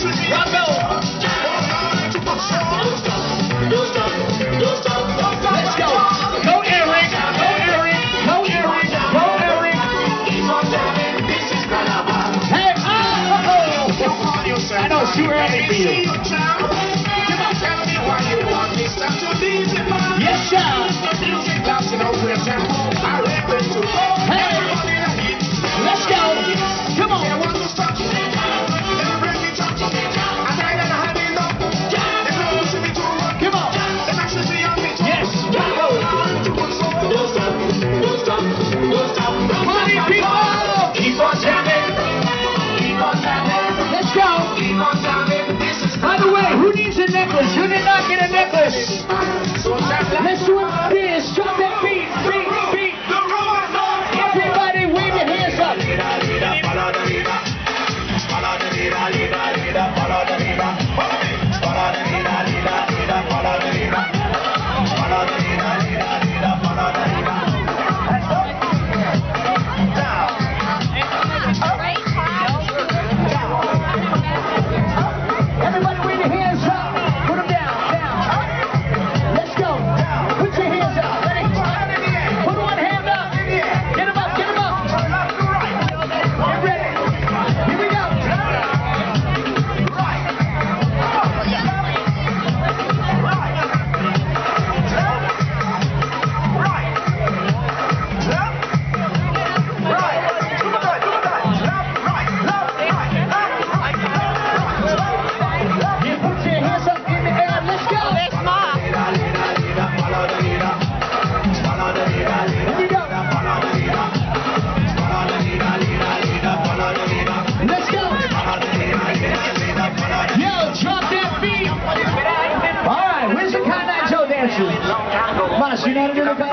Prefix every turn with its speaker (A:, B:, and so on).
A: Too early for you. Yes, sir. Hey, let's go. Come on. Come on. Yes. Party people. Keep on jamming. Keep on jamming. Let's go. By the way, who needs a necklace? Who did not get a necklace? Let's do it like this. Drop that beat, beat, beat. Everybody wave your hands up. Mas, you know,